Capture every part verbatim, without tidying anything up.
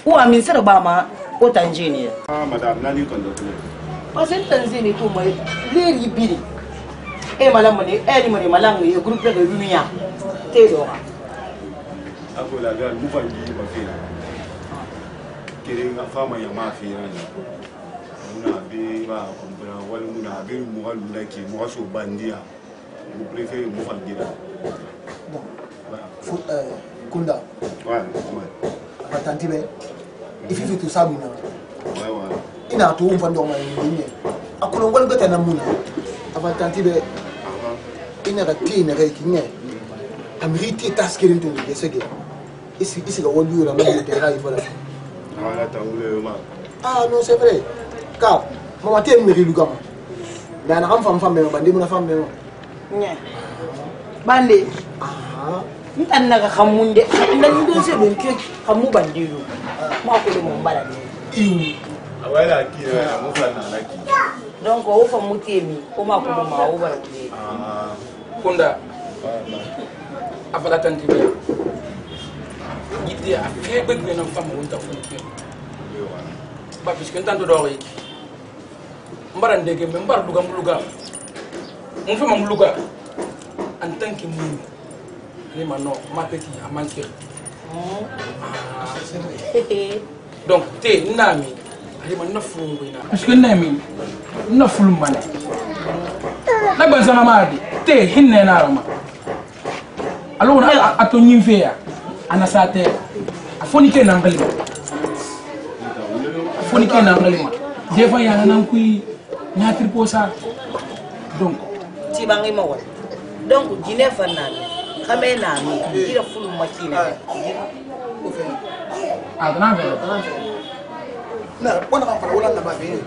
Ou à min Bama, au Tangier. Ah, madame, Nani conducteur. Parce que Tangier, tout moi, les ribiri. Et madame, elle m'a dit, madame, le groupe de Lumia. Théodora. Après la gare, nous allons dire ma fille. Quelle est la femme et ma fille? On a vu, on a vu, on a vu, qui moi sur Bandia. Vous préférez vous faire dire. Bon, Kunda. Ouais, ouais. Attendez, il faut tout ça, Mouna. Ouais, ouais. Il a tout un peu de mal. À Colombo, il y a un Mouna. Avant Tantibé, il n'y a pas de rékin. Amérique est tasqué de tout. Ici, ici, on lui a mis le terrain. Ah non, c'est vrai. Car, maman, tu es Mary Lugama. Mais un enfant, femme, une femme, Bande. Ah. Ntan naga khamunde nan do se don ke khamu bandido ma ko mo mbala ni awala ki mo fa na laki donc o fa mutemi ko ma ko ma o bara ni ah Kunda afala tanti be gidi a fe be gbe na fam wonta funke ba puisque ntanto do yi mbara ndege me mbar duga muluga mon fa mamuluga en tant que moun les maintenant ma petite à manquer donc t'es nami allez maintenant fungo ina parce que nami na fulum mané la ban sana madi t'es hinne na rama alors na ato nyimfeya ana sate afoni ke na ngalima afoni ke na ngalima des fois ya nan kuy ñatir posa donc ti bangi mo donc dîner fanal kame na mi dira fulu makina ah dana ve na wana ka fara wala na ba be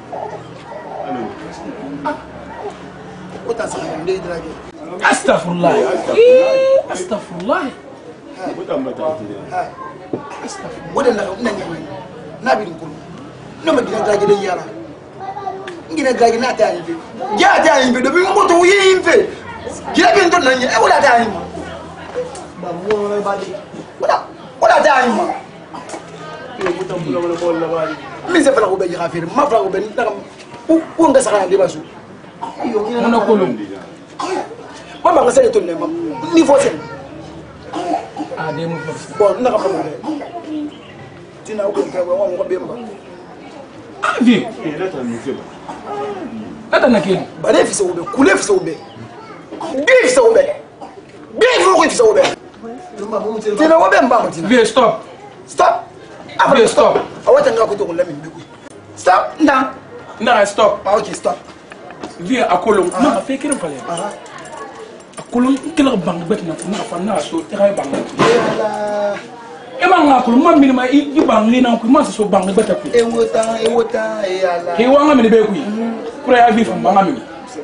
o ta sa ndé dragi astaghfirullah astaghfirullah astaghfirullah wala na na ni na bi ko no ma dina dragi de yara ngina dragi na ta yi ya ta yi be do bi mo to yi yimfe gira bi ndo nanye e wala ta yi ba mo wala ba di wala wala ta yi ma yo butam bulo wala bol la bari min se fala ko be khafir ma fala ko be ndaka ko nga saka de basu yo mo na ko lum mama nga sey to le mam niveau sen ah de mo force bon ndaka ko be tina ko ke wa ko be ma ah vie et là tu nous fait ata na kene ba de fi se be kule fi se be bi fi se be bi fo ko fi se be tina wo be mba mo tina vie stop stop vie stop awata nga ko to ko lamin be stop nda na stop ah ok stop vie akolom na fa kirim fale akolom kila bang bet na na fa na so tira bang yala e ma nga akolom ma minima i bang ni na ko ma so bang bet ku e wota e wota yala he wa nga mi be ku prêt à vivre ma ngami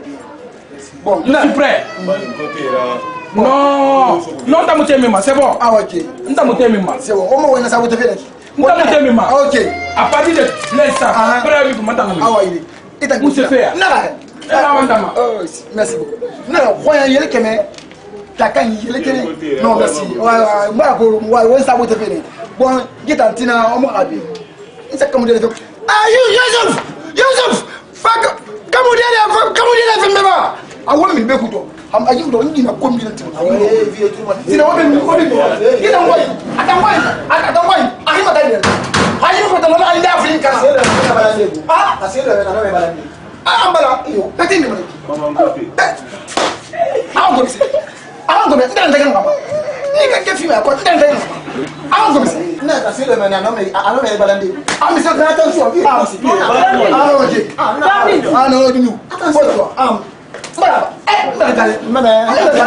bon je suis prêt côté là non non ta mutemi ma c'est bon ah ok nta mutemi ma c'est bon on va ça vous te faire nta mutemi ma ah ok à partir de l'instant prêt à vivre ma ta ngami ah ouais et ta où se fait na na wanda ma oh merci beaucoup na roya yele keme ta kan yele kene non merci ouais ouais moi ko ouais ouais ça vous te faire bon gitantina on mo abi c'est comme de ah Yusuf Yusuf fuck comme on dit comme on dit la femme ba ah ouais mais bekuto am aji ndo ngi na kombi na timu eh vie tu ma sina wabe mi ko bi ina ngoy ata ngoy ata ngoy ahi ma dai ahi ma dai ma nda afrika kana sele na balande ah asele na na balande ah ambala iyo pati mi maman ngopi ah ngobi ah ngobi nda nda ngamba ni ka ke fi ma ko nda nda ah ngobi na asele na na me ah no me balande ah mi se na tan so bi ah si ah ok ah no ni attention ah Voilà. Eh, regardez, maman.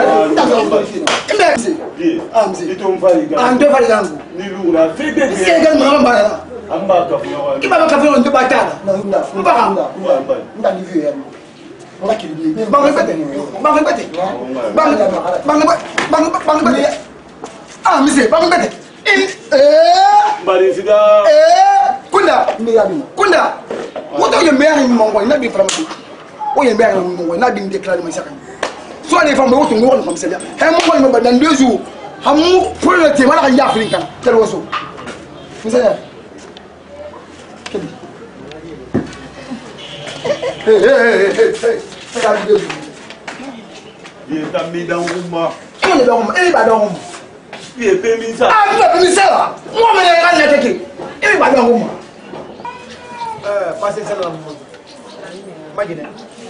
Merci. Ah, monsieur. Et ton pari gars. Ah, deux pari gars. Ni loura, fais bien. C'est quel moment là? Amba ka fio. Qui va café on te battre? Non, non, non. Pas là. On t'a dit vieux. On va qu'il dit. Bon répétez. Bon répétez. Bon bon bon bon bon. Ah, monsieur, bon répétez. Eh. Bari sida. Eh, Kunda. Kunda. Woto ye meilleur mon boy, na bi France. Oye mbere mo na dim déclarer ma sakani so les femmes wotu ngor comme ça he mo ko mo dans deux jours hamu pour le thème la ya africain tel woso vous savez Hé, hé, hé, hé, fais la vidéo. Il est mis dans le mois. Il est dans le mois. Il est dans le mois. Il est permis ça. Ah, tu as permis ça là. Moi, je vais aller attaquer. Il est dans le mois. Euh, passez ça dans le mois. Imagine.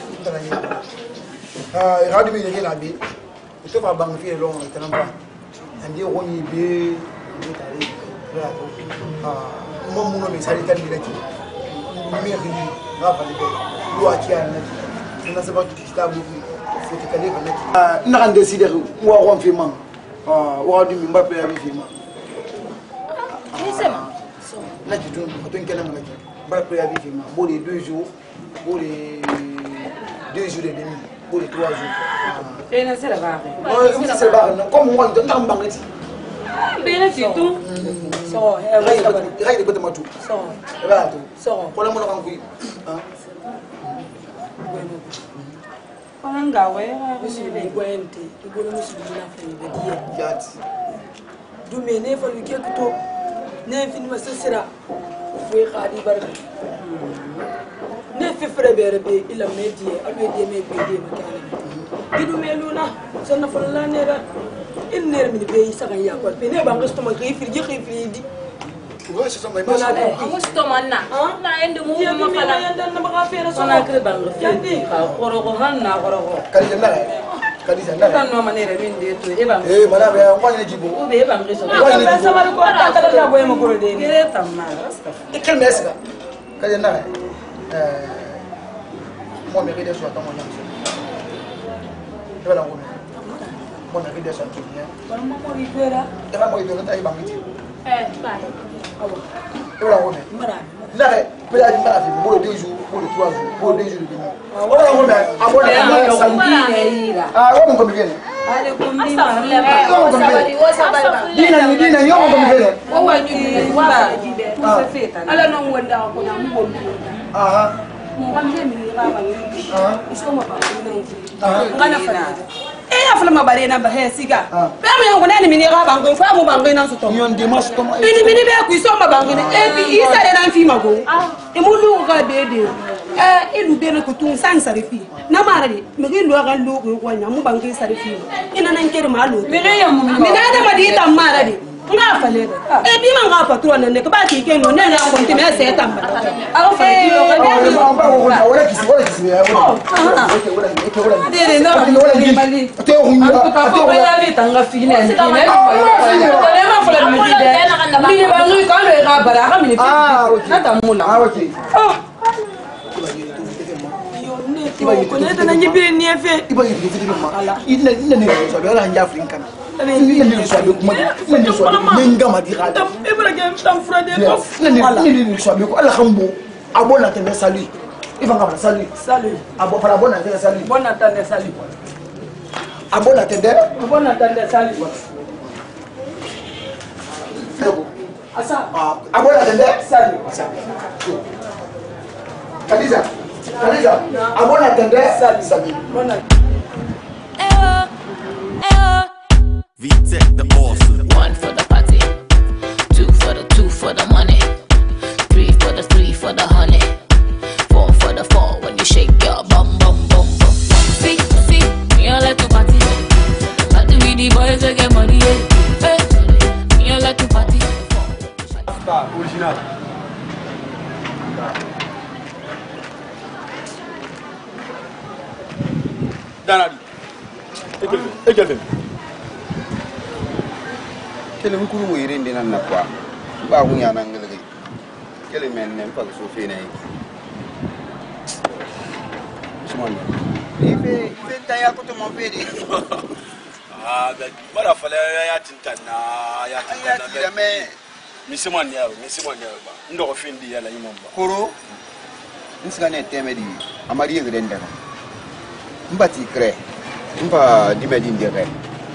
Ah, il y a des gens qui sont habillés. Il faut faire banque fille long, il t'en pas. On dit on y est, on est allé. Ah, moi mon nom est Salih Kandirati. Mère ni, ah pas de loi qui a net. On a savoir tout ça beaucoup. Faut te caler avec. Ah, on a décidé ou à rendre film. Ah, ou à du Mbappé avec film. Ni sema. Là tu dois, tu dois qu'elle m'a dit. Mbappé avec film. Pour les deux jours, pour les deux jours et demi. Pour les trois jours. Et c'est la barre. Oui, c'est la barre. Comme moi, je ne t'en parle pas. Bien sûr, tout. So, il y a des bâtiments tout. So, Voilà tout. so. Pour le moment, on a Panga we, monsieur le Gwente, le gros monsieur de la famille de Dieu. Yat. Du mene fa lu kekuto. Ne fin ma sesira. Fui khadi barka. Ne fi frebe be ila medie, alwe die me be die makana. Gidu meluna, sanna falla nera. Il ner min be sagan ya ko pe ne ba ngosto ma khifir ji khifir di. Ouais, c'est ça, mais Bon, allez. Amusto manna. Na ende mu Ya ma mi fala. na yanda na ba fere so. Sona kre bang fi. Ka khoro ko hanna khoro ko. Kalisa ndara. Kalisa ndara. Tan no manere min de to e bang. Eh, madame, on va aller jibo. O be e bang so. Ko be sama ko ta ta na boye mo ko de ni. Kere tamma. Et quel mes là? Kalisa ndara. Euh moi mes rédactions sur attends moi là. Tu vas la rouler. Moi mes rédactions sur bien. Ba mo mo ri kwera. Tu vas moi il doit tailler bangiti. Eh, bye. Tu vas la rouler. Mara. Ndara, peut aller ndara fi pour deux jours, pour trois jours, pour deux jours de nuit. On va la rouler. À bon la samedi. Ah, on va comme bien. Ale ko mi Asta ma. le ba. O sabali, o sabali. Dina ni dina yo on comme bien. O wa ni wa jibe. Ah. Se feta. Ala no wonda ko na mu wonda. Ah. Mo kan je mi ra ba ni. Ah. Iso ma ba ni. Ah. Ngana fa. Eh afla ma bare na ba he siga. Ah. Ba mo yango na ni mi ra ba ngo fa mo ba ngo na so to. Nyon dimanche comme Bini bini be ku iso ma ba ngo e bi isa de na fi ma go. E mo lu ga de de. Eh ilu be na ko tun san sare fi. Na mara de mi gi lo ga lo ko nya mo ba ngo sare fi. Ina nan kere ma lo. Mi re yam mi na da ma di ta mara de. Nga fa le. E bi ma nga patron ne ko ba ki ke no ne na ko ti me se ta mba. A fa ki lo ga de. on va on va on qui on qui Dere no. Mali. tu es un Antu ka ko ba ya bi tanga fi ne. Ne ma fa le mi de. Mi ba ngi ka le ga bara ka mi fi. ah ok Na ta mula. ah ok Yo ne ko ne ta na nyibi ni efe. iba yi fi ma ina ina ne so be ala nja afrika na ina ne so be kuma ina ne so be menga ma di ga Ibrahim tam frade ko. ina ne ina ne so be ko ala khambo abona te salut ifa ngaba salut Salut. abo para bona te salut Bonne attente salut. abona te de Bonne attente salut. Asa. ah abona te de Salut. Khadija Khadija abona te de salut Bonne attente. V-Tech the awesome. One for the party, two for the two for the money, three for the three for the honey, four for the four when you shake your bum bum bum bum. See, see, me all like to party, party with the boys to get money. Yeah. Hey, me all like to party. Star original. Danadi. Ekelbe, ekelbe. Kele mu kuru mo yire ndina na kwa ba hu ya nan gele kele men nem pa so fe na yi Simon ife ife ta ya ko to mo fe di Ah, da mara fala ya tintanna, ya tintanna. ya me Mi Simon ya, mi Simon ya ba. Ndo ko fin di ya la yimon ba. koro nsiga ne teme di amari yegre ndaka mbati kre mba di me di ndere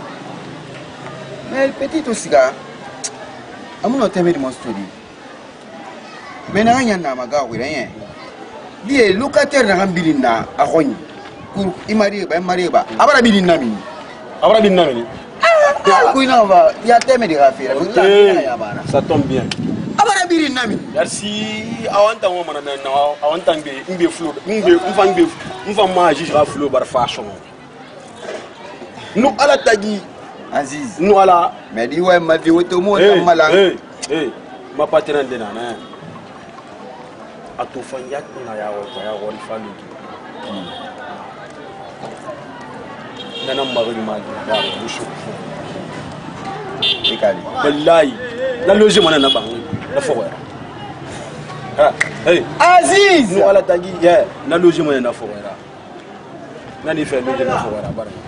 mais petit osiga amuno teme di mon studio mais na nya na maga wire yen die locataire na ngambili na akoni pour imari ba imari ba abara bili na mi Abra bin nameni. ah kuina va ya teme di rafira ya bana Ça tombe bien. abara bili biri nami merci awanta mo mana na awanta mbe mbe flow mbe mfa mbe mfa ma jira flow bar fashion nous ala tagi Aziz nous ala mais di ouais ma vie auto mo mala eh eh ma patron de nana atu fanya na ya wa ya wa falu nana mbagri ma da bushu ikali wallahi la loge mana na bangi na fo ha hey Aziz nous ala tagi yeah na loge mana na fo wera nani fe loge na fo wera bara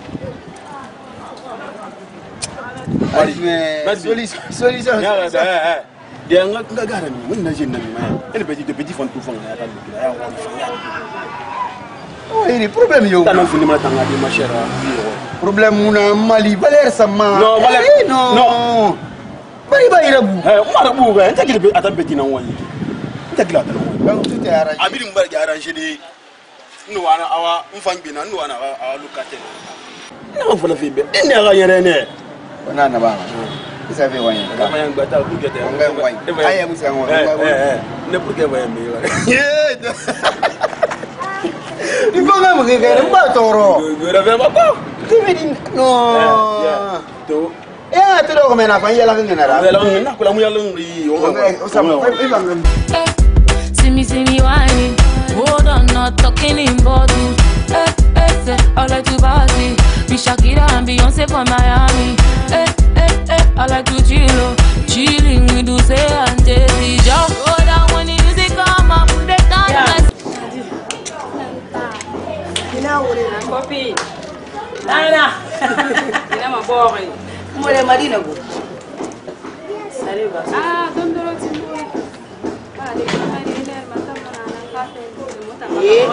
solution solution dia nga nga gara ni mun na jinna ni ma ele petit de petit font tout fond ya kan ya wa fanya oh il problème yo tanan fini ma tanga di ma chera problème muna mali valer sama non valer non non bari bari rabu eh umar bu ga enta gile ata petit nan wani enta gile ata wani donc tout est arrangé abiri mbar ga arrangé de no wana awa mfang bi na no wana awa locataire na fa la fi be ene ga yere ne wana na ba ça fait wanya ka ma yang bata ku gete ngai wanya aya musa ngo eh ne pour que voye me il faut même que gare ba toro gare ba ba tu me dis non to eh tu lo mena fa yala ngena ra yala ngena kula mu yala ngi o sa mo e ba ngam See me, see me whining. Hold on, not talking in bottles. Eh, eh, eh, I like to party. Be Shakira and Beyonce from Miami. Eh, eh, eh, I like to chill, oh. Chilling with Uze and Jay-Z. Just go down when the music come up. They dance. Kopi. Nana. Ina mabore. Mole Marina go. Sariba. Ah, don't do it. Ye.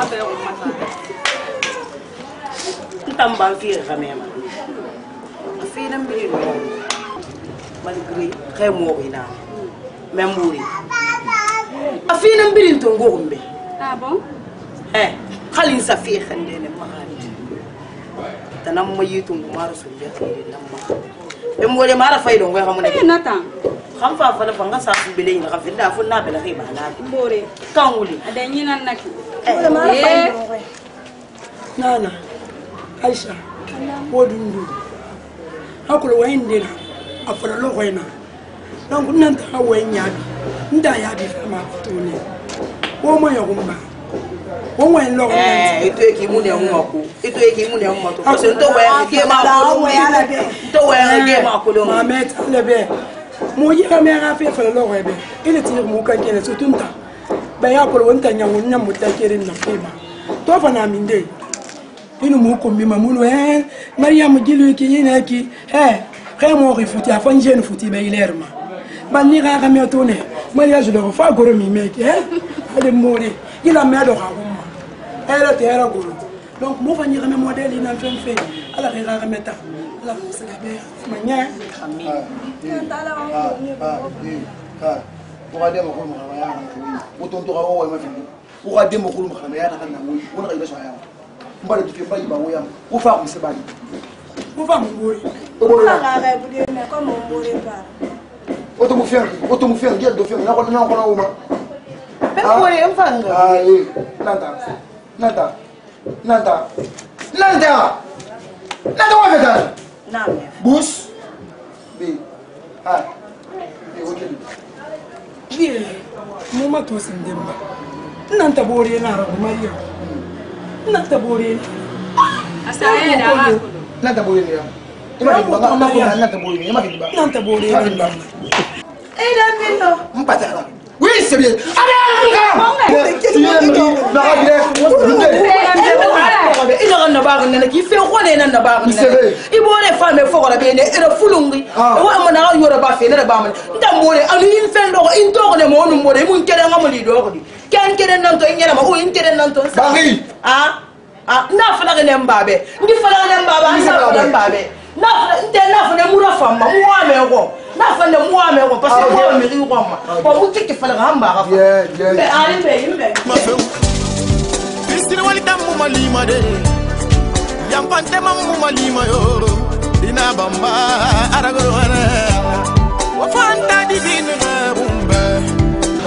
Ntamba fire kamema. Fina mbili. Malgré très morina. Memori. Afina mbili ntongo kumbe. Ah bon? Eh, khalin safir khandene mahali. Tanam mayitu ngumara sunja khiri namma. Emole mara faido ngwe hamune. Eh nata. Kham fa fa fa ngasa subile ina khafida fu na bela khiba na. Mbore. Kanguli. Adanyina naki. Eh, mara faido ngwe. Nana. Aisha. Wodundu. Hakule wainde na. Afala lo waina. Donc nanta hawenyabi. Nda yabi fama tuni. Wo mo yogumba. Wo mo en lo. Eh, ito e kimune umako. Ito e kimune umako. Parce que to wa ke ma ko. To wa ke ma ko lo. Mamet lebe. Mo yi ka me ga fe fala lo webe. Ile ti mo ka kele so tunta. Ba ya ko wonta nya wonna mutakere na fema. To fa na minde. Inu mo ko mi mamuno eh Mariam gilu ki yina ki eh kay mo rifuti afan jeune futi be ilerma. Ban ni ga ga me tone. Mariage le fa goro mi meki eh. Ale mori. Il a mis à l'oreille. Elle était à la goule. Donc, moi, je vais me modèle in un film fait. Elle a regardé mes temps. Elle a fait la belle. Manière. Pour aller au Rwanda, autant de rawa ma fille. Pour aller au Rwanda, ma mère a dit on a eu ça. On va le faire pas y va ou yam. Ou faire c'est pas. Ou va mourir. Ou va la bouger comme on mourir pas. Autant me faire, autant me faire, dire de faire. Là on a on a Ah, eh, Nanta, Nanta, Nanta, Nanta, Nanta, what is that? Name. Bus, B, ah, B, what is it? Bien, mama to sindemba. Nanta bori na rabu Maria. Nanta bori. Asaya da. Nanta bori ya. Ima ki banga ma ko nanta bori, ima ki banga. Nanta bori. Eh, dan mendo. Mpata. Oui, c'est bien. Il aura na bague na ki fe khone na na bague na ibo le femme fo ko be ne ere fulungi wa mo na yoro ba fe na ba mo ndam mo le anu in fe ndo in to ko ne mo no mo le mun kere ngam li do ko di ken kere nan to nyela ma o in kere nan to sa ah ah na fa la ne mbabe ndi fa la ne mbabe an sa fa mbabe na fa nte na fa ne mura fama mo wa me ko na fa ne mo wa me ko parce que ko me ri ko ma ko mu tiki fa la hamba ga fa be ali be imbe Christine walita mu malima de yampante mamu malima yo dina bamba aragoro ana wa fanta divine na bumba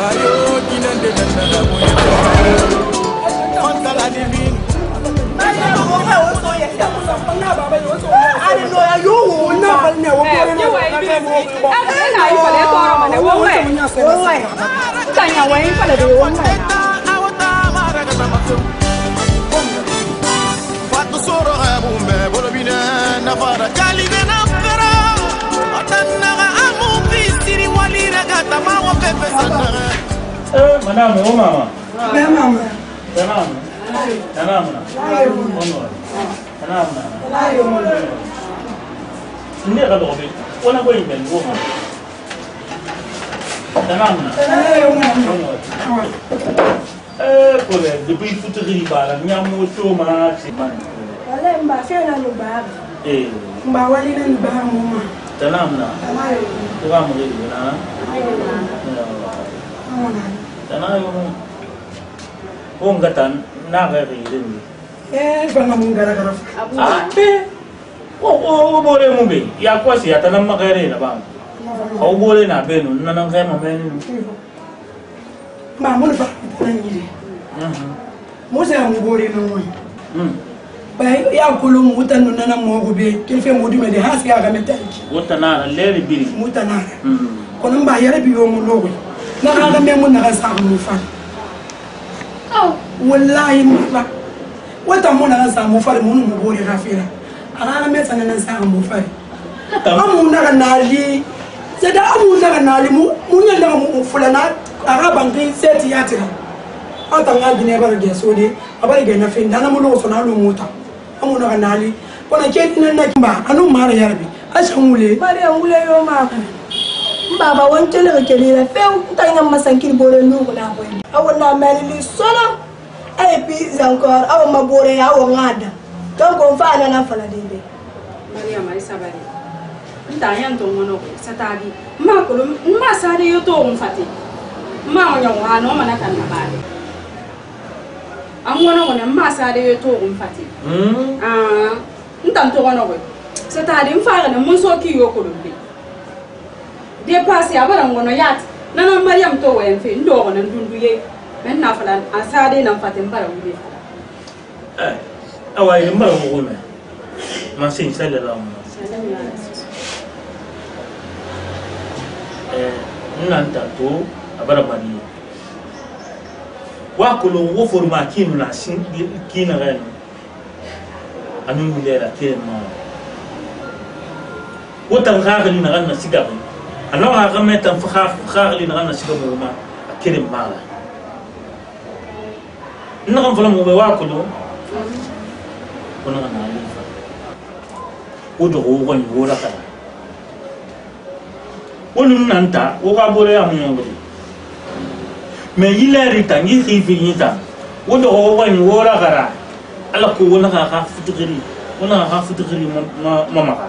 Madame, oh mama. Mama. Salam. Salam. Salam. Ini ada kopi. Wana kau yang beli gua. Salam. Eh, boleh. Depuis tout ce bala, nyamu cuma siapa? Kalau mbak Fiona nubah. Eh. Mbak Wali nubah mama. Salam na. Tuh kamu jadi mana? Tanah yung kung gatan nakakairin. Eh, banga mong gara-gara. Ah, eh. Oh, oh, boleh mo be. Ya ko siya tanang makairin na bang. Kau boleh na be nun nanang kay mamen. Ma mo na ba tanang mo sa mo boleh no mo. Hmm. Bay ya kulum mutan nun nanang mo ko be. Kilfe mo di me de has ya ga metanki. Wotana leri biri. Mutana. Hmm. Kono mba yare bi yo mo logo. Naka kami mo nakasa mo fa. Oh, wallahi mo fa. Wata mo nakasa mo fa mo mo bori rafira. Ana me sana na sa mo fa. Amu naka nali. Sada amu naka nali mu mu nyanda mo fulana ara bangi seti yatira. Ata ngali ne bara ge sodi, abari ge na fin dana mo lo so na lo muta. Amu naka nali. Kona ke tin na kimba anu mara yarbi. Asha ngule. Mari ngule yo ma. Baba wancan daga kelila feu tanya masankir bore nugo na boy awona mali solo ay pi zankor aw mabore aw ngada don ko fa na na fala dinde Maria mai sabari ntanya ndo ngono satadi ma ko ma sare yo to on fati ma mo nyawa no mana kan na bare am ngono ngono ma sare yo to on fati mm ah ntan to ngono ko satadi mfa na mun so ki yo ko do dépassé abara ngono yat nana Mariam to wen fe ndo ngono ndundu ye men na fala asade na fatem bara wuli eh awai mbara mo gome ma sin sala la mo eh nanta to abara bani wa ko lo wo forma kinu na sin kina ga anu mulera kema wotan ga ga ni na na sigabe alors à remettre un frère frère li na sika mo ma akere mala na kan mo be wa ko do kona na ali fa o do o ko ni wora kala o lu nanta o ka bore ya mo ngori me yileri tangi khifi ni ta o do o ko ni wora kala ala ko wona ka ka futukiri wona ka futukiri ma ma ma ka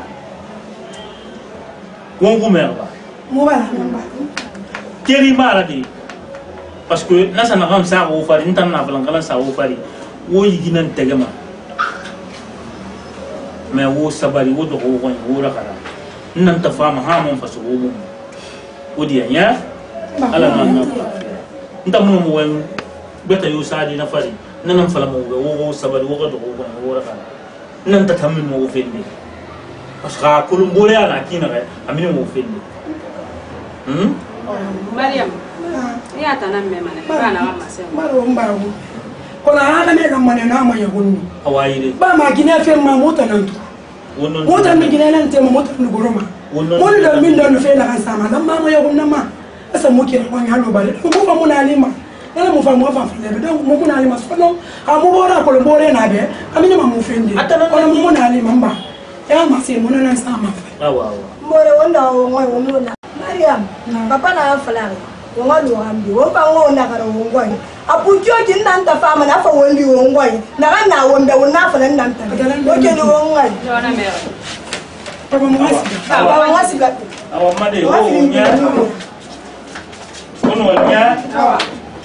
wongu merba Mubala namba. Kiri mara di. Parce que nasa na kam sa ko fari ntan na falan kala sa ko fari. Wo yiginan tegema. Me wo sabari wo do ko ko wo ra kala. Nan ta fama ha mon faso wo. Wo di nya. Ala na na. Ntan mo mo wen beta yo sa di na fari. Nan fala mo wo wo sabari wo do ko wo ra kala. Nan ta tammi mo fendi. Parce que kulum bole ana kina ga amini mo fendi. Hmm? Mariam. Ya tanam me mana bana wa masem. Maro mbaru. Kola hana me ga mane na ma yahunni. Awaire. Ba ma gina fe ma mota nan to. Wonon. Mota mi gina nan te ma mota ni goroma. Wonon. Mon da min da no fe la kan sama dan ma ma yahunna ma. Asa mo kira ko ngalo bale. Ko mo fa mo na lima. Nana mo fa mo fa fa le be donc mo ko na lima so no. Ha mo bora ko lo bore na be. Amini ma mo fendi. Kola mo na lima mba. Ya ma se mo na sama. Awa awa. More wonda o ngoi wo mo na. Mariam, papa na falari. Wonga lo ambi. Wo pa ngona karo wongoi. Apu joji nanta fama na fa wondi wongoi. Na na wonda wona fa nan nanta. Lo ke lo wongoi. Jona mere. Papa mo ngasi. Papa ngasi gat. Awa made wo nya. Wono nya. Awa.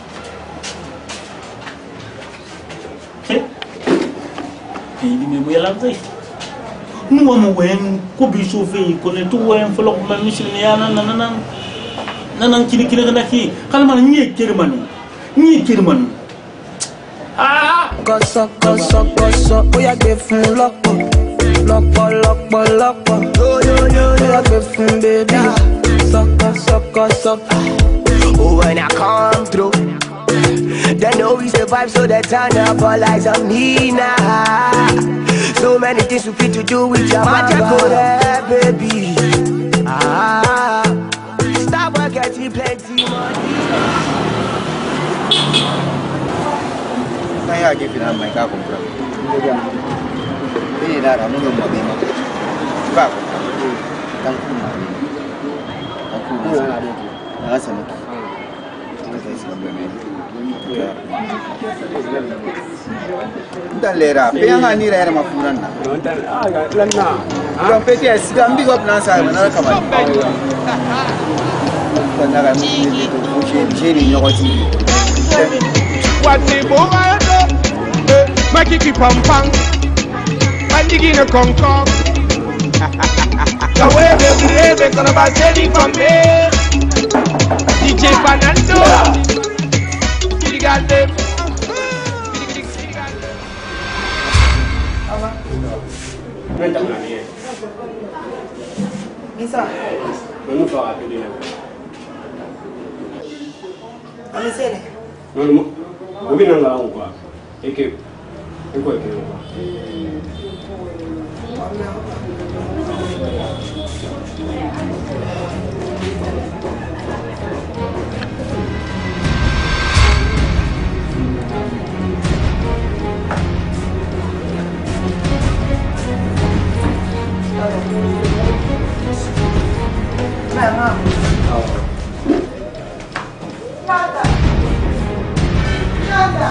Ke. Ini me mo yala tai. Nuwa mo wen ko bi so fe ko ne to wen folo ko man misil ne yana nanan nanan kini kini kana ki kalma ni kirmani ni kirmani ah sucker, sucker, sucker, sucker. Oh, yeah, give from lock up, lock up, lock up, lock up. Yo, yo, yo, yeah, give from baby. Sucker, sucker, sucker. Oh, when I come through, they know we survive, so they turn up all eyes on me now. So many things we fit to do with your magic, baby. Ah, stop getting plenty money. Saya aja bilang mereka kumpulan. Ini dah ramu yang mau bima. Bak, tangku mana? Tangku mana? Nggak sama. Tidak saya sebelumnya. Dan lera, pengen ni lera mafuran na. Agak lena. Orang P T S gambi kau pernah saya mana kawan. Dan nak kami ni tu mungkin jadi nyokoti. Wati boga makiki pampang bandigi na konkong kawe be be kono ba sedi pambe D J Fernando Kirigande Menta mani Bisa Nunu fa ati dina Ami sele Nunu Obi nanga ngwa eke eko eke ngwa Mama. Nada. Nada.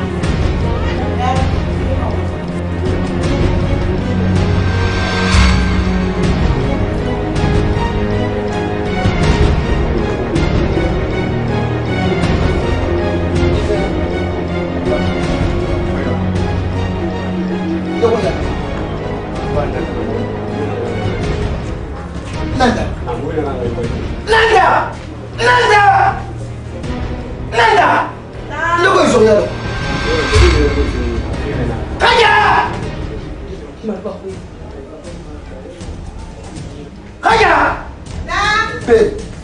Nanda. Nanda. Nanda. Nanda. Lu kau isu ya? Kaja. Kaja. Nah. Be.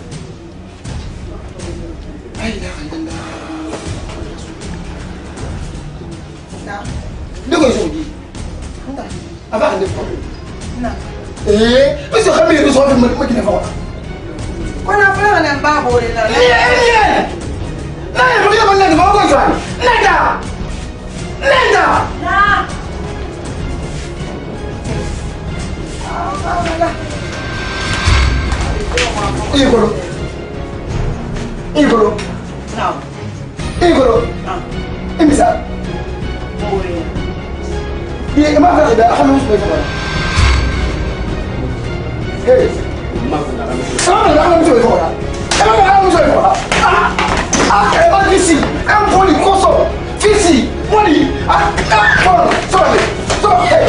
Lu kau isu ni? Apa anda tahu? Nah. Eh, mesti kami itu soal macam macam ni faham? Kau nak apa nak bawa boleh lah? Iya, iya. Nah, yang boleh mana ni? Bawa kau jual? Nanda, Nanda. Nah. Ini koro, ini koro. Nah. Ini koro. Nah. Ini bisa. Boleh. Dia emang tak ada. Akan harus macam mana? Hey, Mama nak kami. Sama nak kami cuci orang. Emang nak kami cuci orang. Ah, ah, emang visi, emang poli koso, visi, money. Ah, ah, sorry, sorry, sorry. Hey,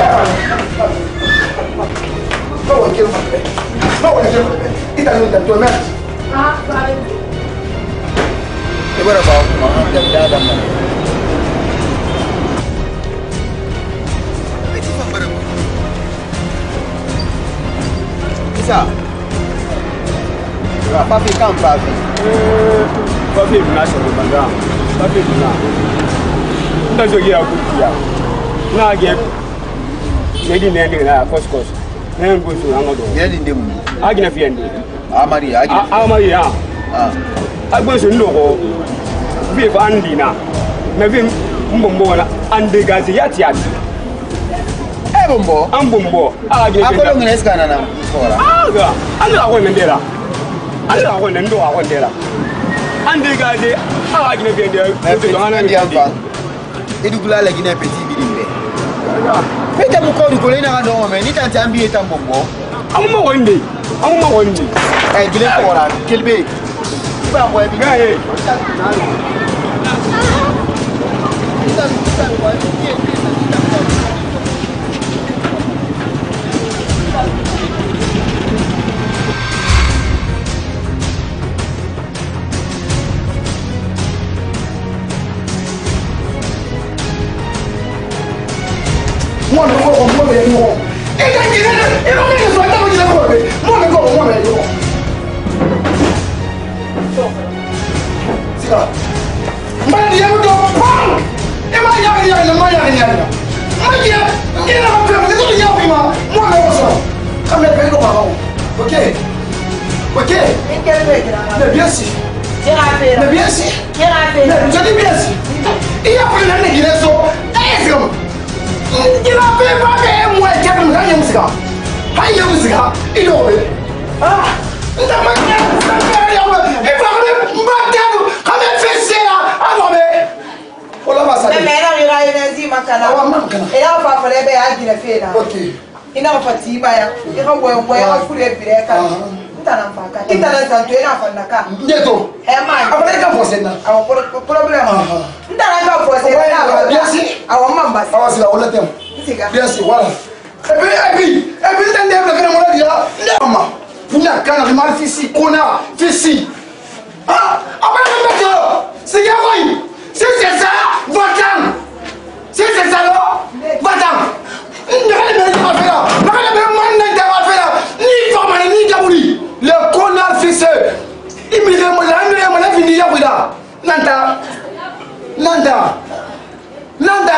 no one kill my pet. No one kill my pet. Kita ni dah tua meh. Ah, baik. Ibu apa? Mama dah dah dah mana? Bisa. Papi kan papi. Eh, papi bina soro banga. Papi bina. Nda zo ya ku ya. Na ge. Jadi ne ndi na kos kos. Ne ngo so anga do. Dia di ndemu. Agi na fiende. Amari, agi. Amari ya. Ah. Agbo so ndo ko. Bi ba andi na. Na bi mbombo na ande gazi yati yati. Eh bombo. Am bombo. Agi na. Akolo ngene skana na. Fora. Aga. Ala ko ndera. Ala ko ndo ko ndera. Ande gazi agi na fiende. Ko ana ndi amfa. Edu kula la gina petit bilimbe. Peta muko du kolena ga ndo me ni tanti ambi eta bombo. Amma wonde. Amma wonde. Eh gile fora. Kelbe. Ba ko e bi. Ga e. Kami pe ko ba OK. OK. Mais bien sûr. Mais bien sûr. Mais je dis bien sûr. Il y a pas de négligence. Eh c'est comme. Il a fait pas que moi qui me gagne musica. Hay ya musica. Il est. Ah. Nda ma ya. Il va me battre. Kami fait ça. Alors mais. Ola ba sa. Mais là il a une enzyme makana. Et là pas fallait be a dire fait là. OK. Ina fati ba ya. Il va ouais ouais a fure bireka. Ntana mpaka. Ntana tanto ina fanaka. Nyeto. Eh man. Abale ka forcer na. Awo problème. Ntana ka forcer na. Bien sûr. Awo mamba. Awa sila on l'attend. Bien sûr, voilà. Et puis et puis et puis t'as des blagues mon dia. Maman. Punya kana mal fisi kona fisi. Ah, abale ka mettre. C'est gars. Si c'est ça, va-t'en. Si c'est ça là, va-t'en. N'allez même pas faire là. N'allez même pas faire là. Ni femme ni jamouli. Le connard fils. Il me dit moi là, il me dit fini ya bida. Nanda. Nanda. Nanda.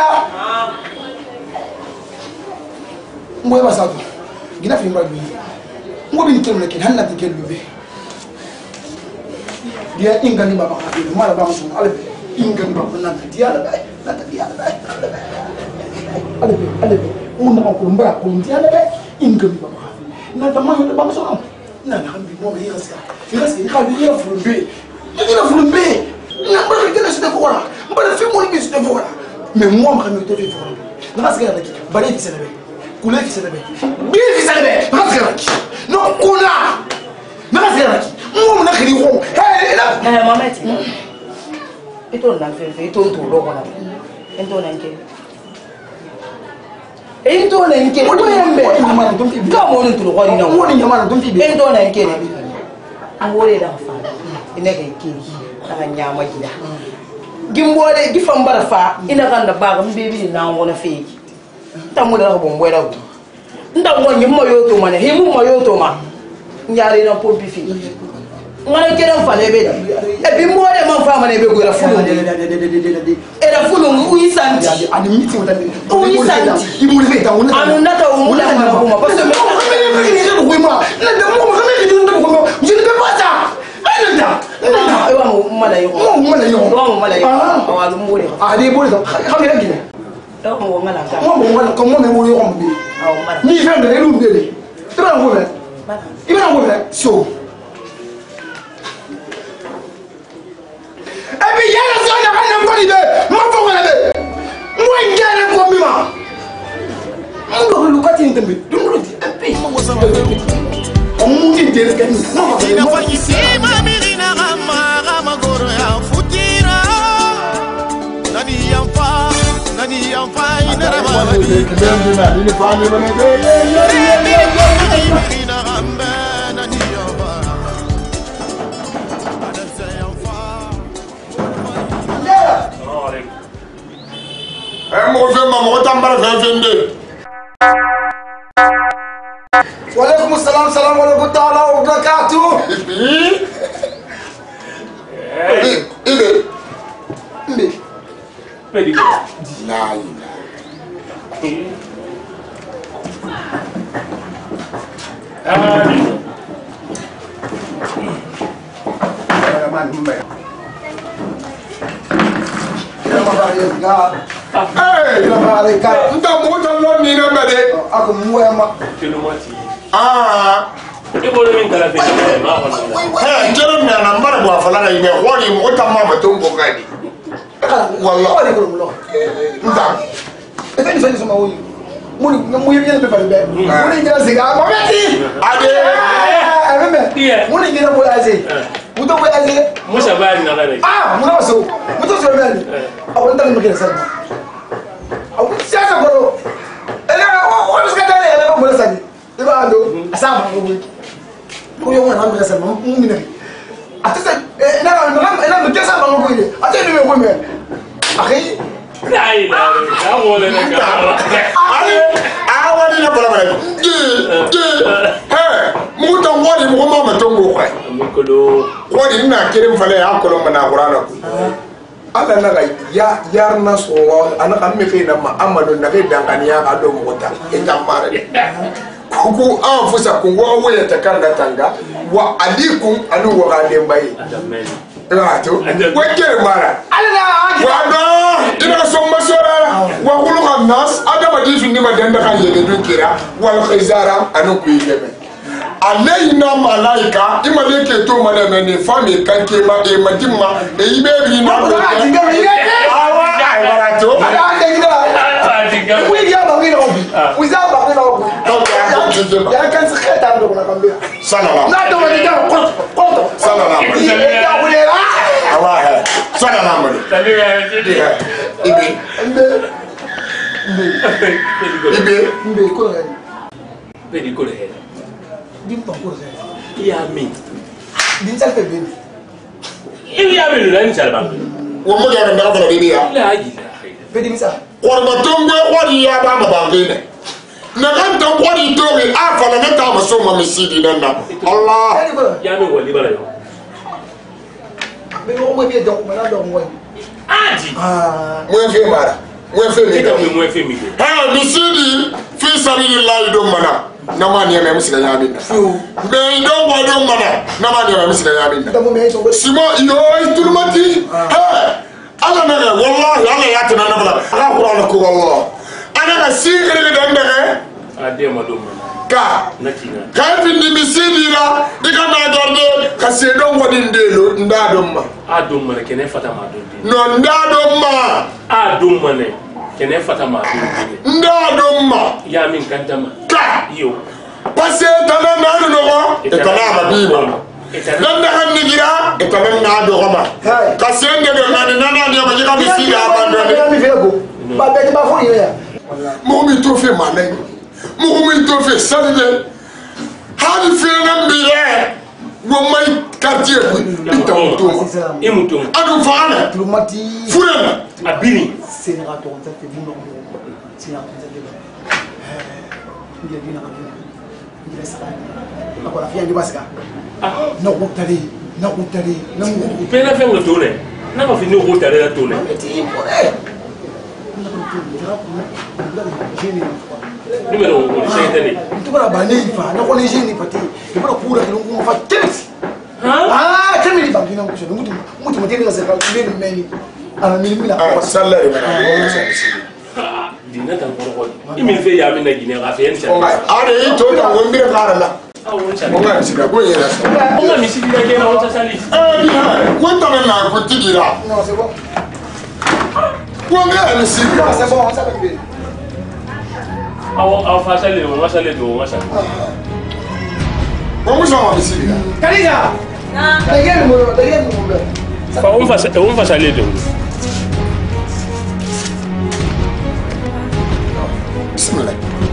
Moi ba sa to. Gina fi mbabi. Mo bin kelu ke hanna ti kelu be. Dia ingani baba ka be. Mala ba so albe. Ingani baba nanda dia la bay. Nanda dia la bay. Albe albe. Mun na ko mbara ko dia la bay. Ingani baba ka. Nanda ma yo ba so am. Nanda kan bi mo be yasa. Yasa ka bi ya fulbe. Ina fulbe. Na mbara ke na se ko wala. Mbara fi mo ni bi se ko wala. Mais moi ma kan yo te fi ko. Na se ga la ki. Bari ki se la bay. Kule ki se la bay. Bi ki se la bay. Na se ga la ki. Non kuna. Na se ga la ki. Mo na khiri ko. Hey, eh Mohamed. Ito na fe fe ito to lo ko na. Ento na nke. Ento na nke. Mo yembe. Ka mo no to ko ni na. Mo ni nyama na tumfi bi. Ento na nke ne. Ngore da fa. Ina ga ke. Na nyama gida. Gimbole gifambara fa ina kan da ba ga mbebi na wona feki. Tamu da ko mbwela ko. Nda ngo nyimo yoto mane. Himu mo yoto ma. Nyare na pompi fi. Ngana kera mfane be e bi mo de man fa mane be go ra fulu e ra fulu u isanti ani miti wala ni u isanti ibu le ta wona anu nata u mula na ko ma parce que me me ni ko ma na de mo ma me ni ko ma je ne peux pas ça ai nda e wa mo mala yo mo mala yo wa mo mala yo wa lu mo de ah de bo le ka me ngine e wa mo mala ka mo mo mala ko mo me mo yo ko mo ah o mala ni fe ngere lu ngere ibra ngo be ibra ngo be so ebi yala so na kana ngoni be mo fo ngala be mo ngere ko mi ma ndo lu kati ntembe dum ti ebi o mu ti de ke ni no Ina fanyisima mirina rama rama goro ya futira. Nani yamfa, nani yamfa ina rama. Nani mirina rama, nani yamfa. Eh mo fe ma mo tambara fe fende. Wa alaikum assalam salam wa ta'ala wa barakatuh. Eh ile. Mbe. Pedi. La ila. Ah. Ya man mbe. Ya ma Eh, la baraka. Nda mo to lo ni na mede. Ako muema. Kelomati. Ah. E bolo min kala fe ma ko na. Eh, jero mi na mbara bo afala na ime woni mo ta ma ma to ngo gadi. Wallahi. Wali ko lo. Nda. E ben fani sama woni. Muni mu yemi be fani be. Muni ngira siga. Momenti. Ade. Eh, meme. Muni ngira bo aze. Muto bo aze. Musa ba ni na le. Ah, muna so. Muto so be. Awon tan mo kira sana. Awon siasa boro. Ele o o ska dale ele ko mo sani. Iba ando. Asama ko bo. Ko yo wona ambe sana mo mi ne. Atese na na na na me kesa ba ko ile. Ate ni me ko me. Akhi. Ai la. Ya mo le na ka. Ai, awani na bala bala. Ji, ji. Eh, mu to woni mo ma ma to ngo kwa. Mikolo. Woni na kirim fale ya ko na Qur'ana ku. Ala na ga ya yar na so ana kan me fe na ma amado na fe dangani ya ga do mo ta. E ta mare. ku an fusa kun wa waya ta kanga tanga wa alikum anu wa galen bai rato wa ker mara wa do ina so masora wa hulu nas adama di fi ni ma danda kan yede do kira wal khizara anu ku yebe alayna malaika imaleke to mana mene fami kanke ma e madimma e yibe ri na ko awa ai barato ada dinga we ya ba ngina obi we za ba ngina obi ya kan se khata ndo na kambia salama na do ma dinga ko ko salama ya wule awa ha salama salama ibe ibe ibe ibe ko Vedi con le Dim pa ko se. Iya mi. Din sal pe bin. Iya mi lu ni sal bang. Wo mo ya nda ko bi ya. La aji. Pe dim sa. Ko ma tongo ko di ya ba ma bang ne. Na kan tan ko di to mi a fa na ta ma so ma mi sidi nan na. Allah. Ya mi wali bala yo. Be wo mo bi do ma na do mo. Aji. Ah, mo fe mara. Mo fe mi. Mo fe mi. Ha mi sidi fi sabilillah do mana. Nama ni ame musika yamin na. Be ndo wa do mana. Nama ni ame musika yamin na. Simo yo itulmati. Ha. Ala na wallahi ala ya tana na bala. Ala qur'an ko wallah. Ana na sigre de ndege. Ade ma do mana. Ka. Nakina. Ka fi ni misili la. Dika na garde ka se do wodi ndelo nda do ma. A do mana kene fata ma do. No nda do ma. A do mana. Kene fata ma do. Nda do ma. Ya min kantama. Ka. Yo. Parce tana na no ko. Etana ma bibo. Dan da han nigira etana na do ko ma. Ka sende do na na na ni ma jika misili abandone. Mi fe go. Ba be ba fo ya. Mo mi to fe manai. Mo mi to fe salve. Hadi fe na mbire. Wo mai quartier ku. Itonto. Imuto. Adu faana. Lumati. Furena. Abini. Senera to on ta fe muno. Senera to ta fe. Ndia dina ka dina. Ndia sa. Ako la fiya ndibasika. Ah, no kutari. No kutari. No. Pena fe mo to ne. Na ba fi no ko tare la to ne. Ti impore. Numero uno, sei te lì. Tu bara bani fa, na ko ni jeni pati. Ni bara kura ki lungu fa kenis. Ah, kemi ni bangi na ko so mutu mutu mutu ni sa ka ni meni. Ana mi mi la Ah, salary mana. Dina tan ko ko. Imi fe ya mi na gine ga fe en cha. Are yi to ta won bi fara la. Ah, won cha. Mo ga sika ko yera. Mo ga mi sigi da ke na won cha sali. Ah, di ha. Ko ta na ko tigira. Non, c'est bon. Ko ga mi sigi. Non, c'est bon, ça va bien. Awo awo fa sali mo ma sali do ma sali. Ko mo so ma mi sigi. Kariga. Na. Dagel mo, dagel mo. Fa on fa on fa sali do. Bismillah.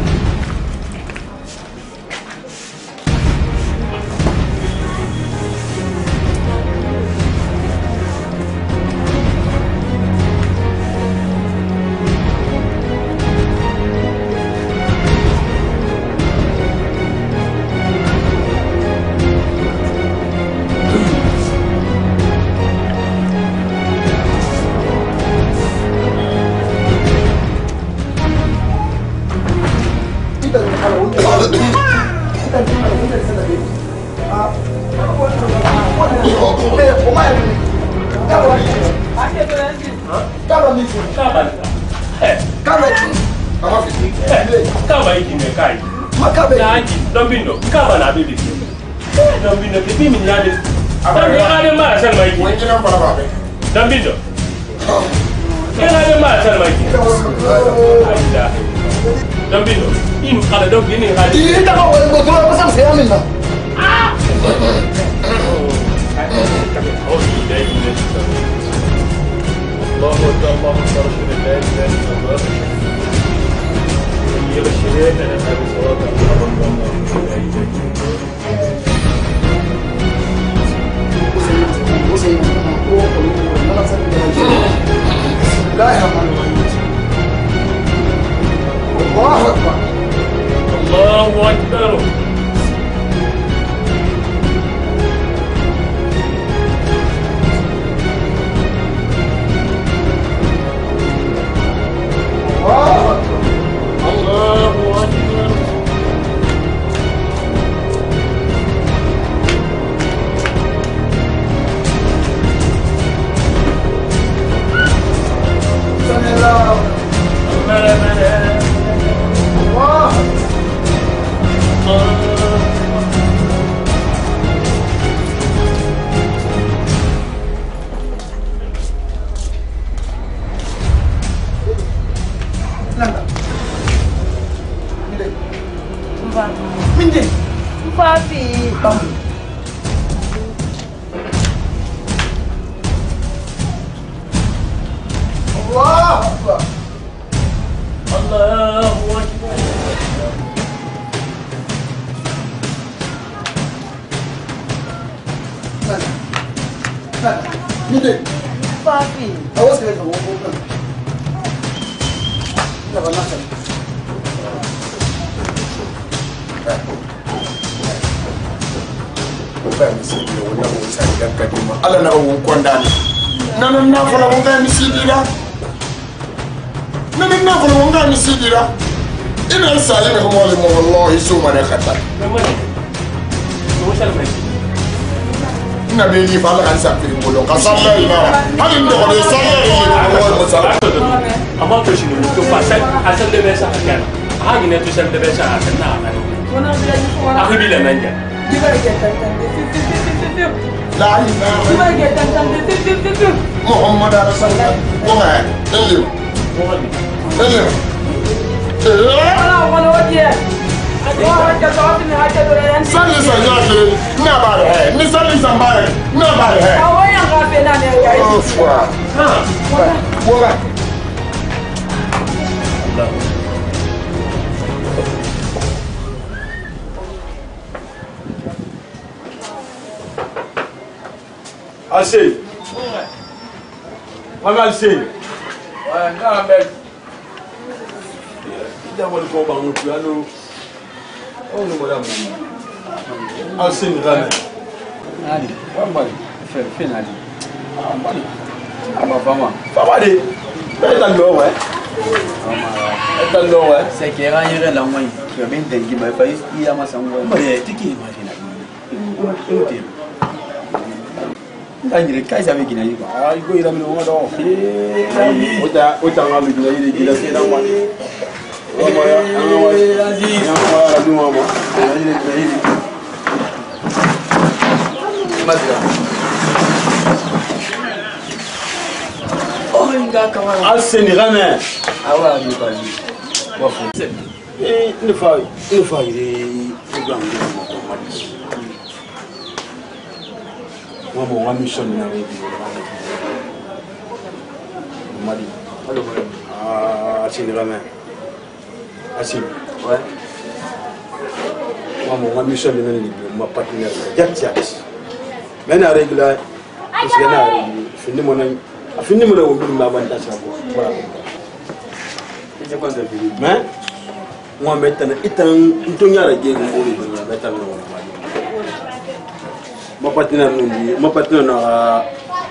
Kaba na bibi. Dambindo ke bi min yade. Abare ade ma sal mai. Won kina bala ba be. Dambindo. Ina ade ma sal mai. Aida. Dambindo. Im kala do gini hadi. Ini ta ko ko to ko sam se amin na. Ah. Oh, dai ni. Allahu akbar, Rasulullah sallallahu alaihi wasallam. يبشرك أن هذه صلاة لا يا الله أكبر الله أكبر Papi. الله أكبر الله أكبر Mide. Papi. Awas kaya kamu bukan. Ina ba nasa. Bukan misi dia wannan mun sai dan kadima. Allah na won konda ne. Nan na fara mun ga misi dira. Nan na fara mun ga misi dira. Ina sai ne kuma wallahi su ma da khatar. Ina be ni fala kan sa fili ko don ka salla ina halin da ko salla ina ko mo salla amma to shi ne to fa sai asan da bai sa hakan ha gine to san da bai sa hakan na na Wana bila ni ko. a bi la nan ya Diba ke tantan de fi fi fi fi fi. la ilaha Diba ke tantan de fi fi fi fi. Muhammad rasulullah ko ha elim elim Wala wala wajia. Sali sa nyate na bare he ni sali sa bare na bare he Awa yang kafe na ne ya. Oh fwa ha wala Assez. On va le faire. Ouais, non, mais. Il y a un combat en piano. Oh, nous madame. Assez une rame. Ali, wambali, fe fe nadi. Wambali. Aba fama. Fama de. Est dans l'eau, ouais. Est dans l'eau, ouais. C'est que rien yere la moy. Que ben dengi ba fa yi ama sango. Mais tiki imagine. Ote. Ndangire kai sabe kina yi ba. Ah, igo ira mi ngo do. Eh, ota ota ngalu gina yi gina se dan wani. Mama ya, mama ya. Aziz. Ya mama, du mama. Yi gina yi. Mazira. Oh, inga kawala. Assez une rame. Awa ni ba ni. Wa fu. Eh, ne fa, ne fa ire programme de Mali. Moi, bon, ma mission est arrivée. Mali. Alors, ah, c'est une rame. Assez. Ouais. Moi, mon ma mission est arrivée. Ma partenaire, Jack Jack. Maintenant, règle là, parce que là, fini mon ami. Fini mon ami, on va m'avantage ça. Voilà. C'est quoi ça fait? Mais moi maintenant étant une la guerre pour les gens maintenant ma partenaire nous dit ma partenaire na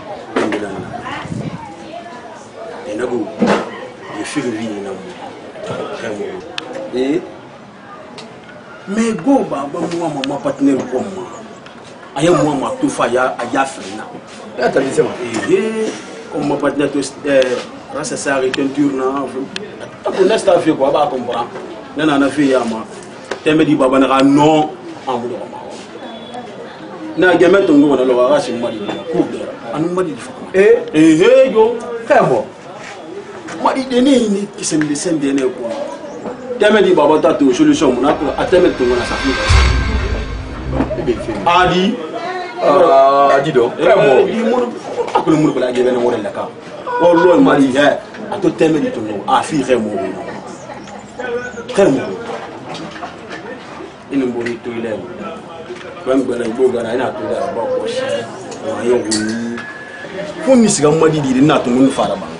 et na go je fais vie na mo et mais go ba ba moi ma partenaire comme moi aya moi ma tout fa ya aya frina ya ta dit ça et comme ma partenaire tout euh grâce à ça teinture na pour l'instant fait quoi ba comprendre nana na fait yama tembe di baba na non amudo ma na game to ngo na lo ga shi madi ku dera anu madi fa eh eh eh yo kamo madi de ne ni kisembe sembe ne ko tembe di baba ta to solution na ko ateme to na sa fi adi ah dido kamo di mo akulu mo bala gebe na mo la ka o lo madi he ato tembe di to no a fi re mo kamo ina mbori to ile ban gbana igbo gara ina to da ba ko shi wa yo gumi fun mi siga madi di na to mun fara ba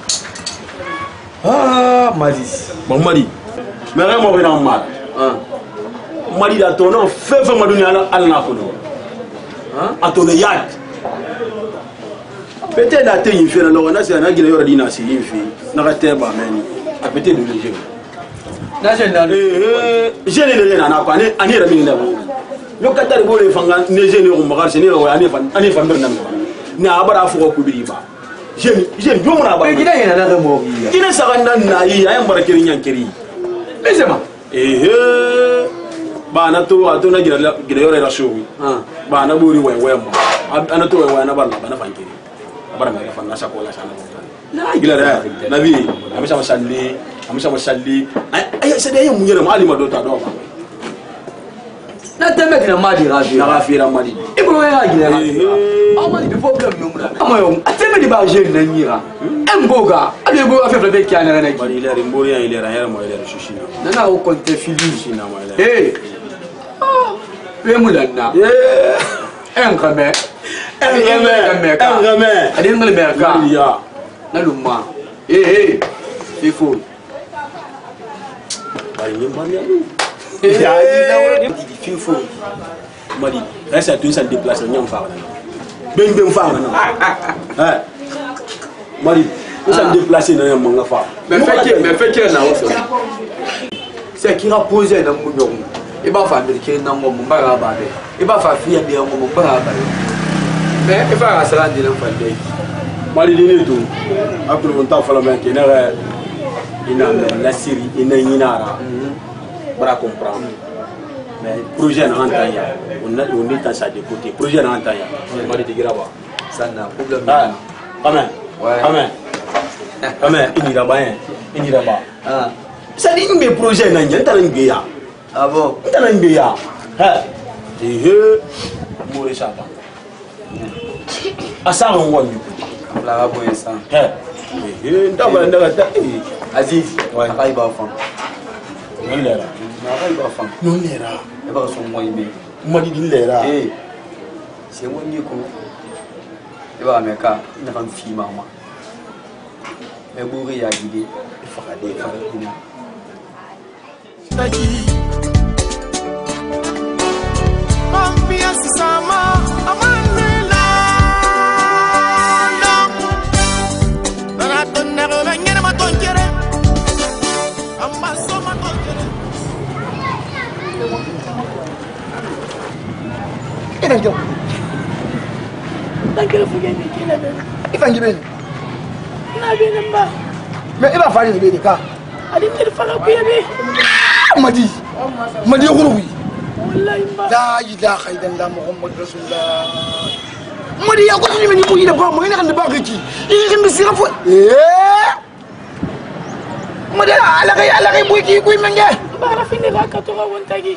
ah madi ba madi me ga mo bina ma ah madi da to no fe fe ma dunya ala na ko do ah ato de yad peut-être da te yin fe na lo na se na gina yoro dina si yin fe na ga te ba meni a peut-être de je na je na eh je ne le na na ko ani ani ra mi nda ba yo katari bole fanga ne je ne ko magar se ne ro ani fan ani fan ber nam ni abara fu ko biri ba je je yo mo na ba gida ina na mo gi gina saganda na yi ay mbara kiri nyan kiri bezema eh eh ba na to ato na gida gida yore ra showi ah ba na buri we we mo ana to we na barna ba na fan kiri bara me fan na sakola sana na gila da na bi amisa masalli amisa masalli ay ay sai dai mun yere malima do ta do ba na teme dina madi rafi na rafi ra madi e ko ya gina o madi be problem yo mura amayo ateme di ba jeune na nyira emboga ale bo affe fle ki ana na ki mari ile mbori ya ile ra ya mo ile shishina na na o konte fili shina mo ile eh be mulanna eh engame engame engame adi ngale merka ya na lumma eh eh fifo bari ni mari ya ya ni fifo mari reste tout ça déplacer ñam fa ben ben fa na eh mari tout ça déplacer na ñam nga fa mais fait mais fait na o c'est qui a posé na mu ñom e ba fa americain na ngom ba ga ba be e ba fa fiya be ngom ba ga ba mais e fa asala ndi na fa de mari dine to après on ta fa la ben qui na ina la série ina inara para comprendre mais projet na antaya on a on est dans ça de côté projet na antaya mari de grava ça na problème ah amen ouais amen amen ini là ba ini là ba ah ça dit mes projets na nyanta na ngeya ah bon ntana ngeya ha eh mo ça ba asa on woni la ba boye ça eh eh ndaba ndaba Aziz ouais akai ba fam non lera akai ba fam non lera e ba so mo ibe madi din lera eh c'est moi ni ko e ba me ka na kan fi mama e buri ya gide e faka de ka ina confiance sama amanela na na na na ngene ma tonkere amma so ma tonkere ina jo tankere fugeni kila be ifangi ben na be namba me iba fari be ka adi mir faka ku yabe madi madi khurwi wallahi ba la ilaha illallah muhammad rasulullah madi ya ko ni me ni bu ina ba mo ina kan ba ki ini mi sira fo eh madi ala kay ala kay bu ki kuy menge ba ra fini ga ka to ga won tagi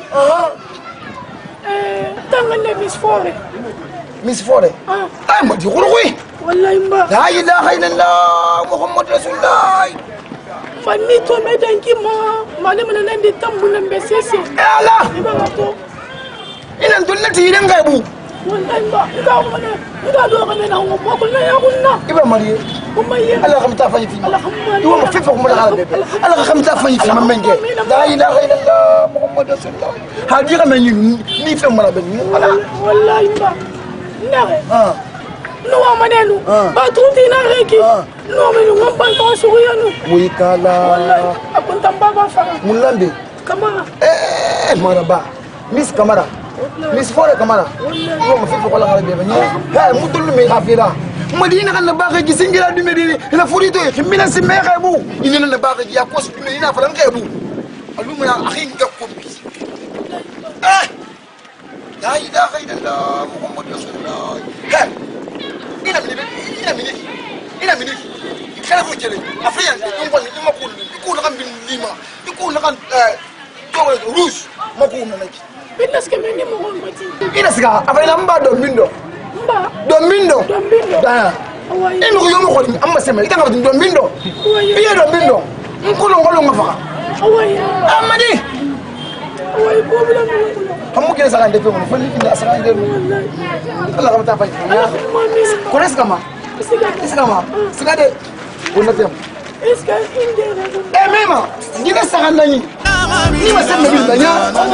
eh tangal le mis fore mis fore ah madi khurwi wallahi ba la ilaha illallah muhammad rasulullah fanni to me danki ma mane mana nan di tambu nan be sese ala iba to ina dunnati idan ga bu wallahi ba ga mana ga do ga na ngo ko na ya kunna iba mari kuma ye ala kam ta fanyi fi iwa ma fifa kuma ala bebe ala kam ta fanyi fi menge la ilaha illallah muhammad rasulullah hadi ga men ni fe mara ben ala wallahi ba nare ah no wa manenu ba tuti na reki no me no ban to suriyanu wi kala akun tamba ba fa mulambe kamara eh maraba miss kamara miss fore kamara iwa ma fifa wala ngala bebe ni ha mudul me khafira madina kan ba ga gisingira du medini ina furito khimina simme khaybu ina na ba ga ya kos ina falan khaybu aluma ya akhin ga ko bi eh la ilaha illallah muhammad rasulullah ha ina mini ina mini ina mini kala ko jele afriya dum ko ni ma ko ko na kan bin lima ko na kan eh to rouge ma ko na naki binas ke meni mo ngon mati ina siga afayna mba do mindo mba do mindo do mindo da ina ko yomo ko amma sema ita ngaba do mindo iya do mindo nkulo ngolo ngafa awaya amadi awaya ko bila mo hamu kile saka ndepe mo fali kile saka ndepe Allah kama tafa ko res kama siga siga ma siga de wona tem iska inde na eh mema ngina saka nani ni ma sema bil banya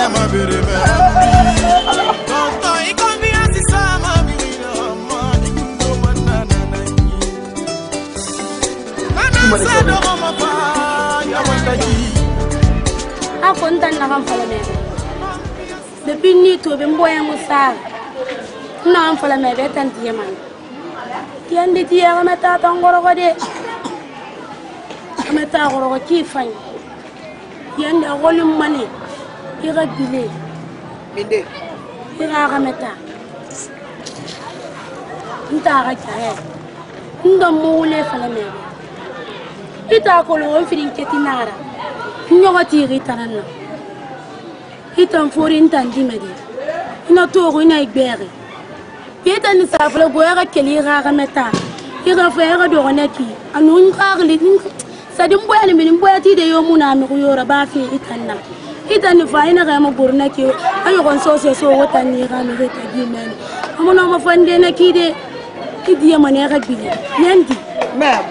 tonto i confiance sama mina amani kundo manana nani nana sado ma pa ya wantaji akon tan na kan fala mebe depuis ni to be mboya musa na kan fala mebe tan tiye man tiande tiye ma ta tangoro ko de ma ta goro ko ki fany tiande golum mane ira bile minde ira ga meta nta ga kare ndo mule fala mebe ita ko lo firin ketinara nyoga tiri tanana itan forin tan dimedi ina to ina igbere peta ni safle boya keli raga meta ira fa ira do gonaki anu ngagli sadim boya ni min boya ti de yo muna mi ko yora ba fi itanna itan fa ina ga ma burnaki ayo gon so so wota ni ga mi ta gimen amuna ma fande na kide kidiye mane ga bile yandi mama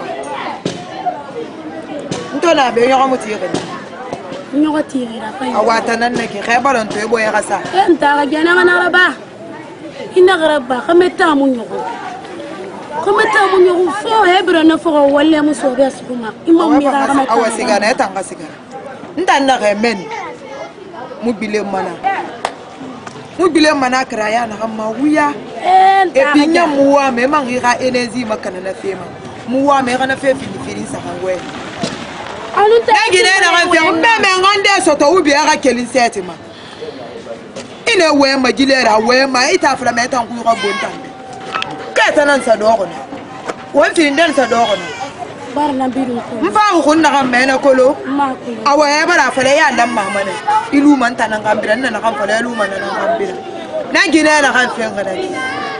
ntona be yo mo tire nyoga tire ra fa awata nan ne ki khabaran to boya ga sa enta ga jana na ba ina garaba kameta mu nyogo kameta mu nyogo fo hebra na fo wala mu so be sukuma imam mi ga kameta awa sigara eta nga sigara ndanna ga men mu bile mana mu bile mana kraya na ma wuya e pinya muwa me mangi ga enezi makana na fema muwa me ga na fe fini fini sa ngwe alunta ngine na ga fe me me ngonde so to ubi ga kelin setima ine we ma gilera we ma ita fura me tan ku ko bontan ka tanan sa dogo na won tin den sa dogo na bar na biru ko mfa ko na ga me na kolo awa e bara fere ya dan mama ne ilu man tanan ga biran na kan fere ilu man na kan biran na gilera kan fe ga dai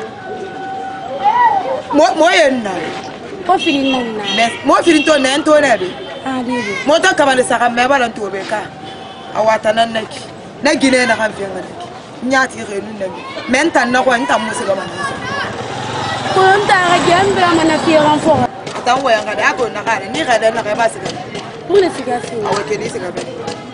mo mo yen na ko filin na mes mo filin to na to na be ah di mo ta ka bale sa ga me balan to be ka awa tanan na ki na gilera na kan fe ga dai nyati renu nabi menta na ko nta musiga mana ko nta ga jambe mana firan fo tan waya ga da ko na kare ni ga da na ga ba siga mun siga si awa ke ni siga be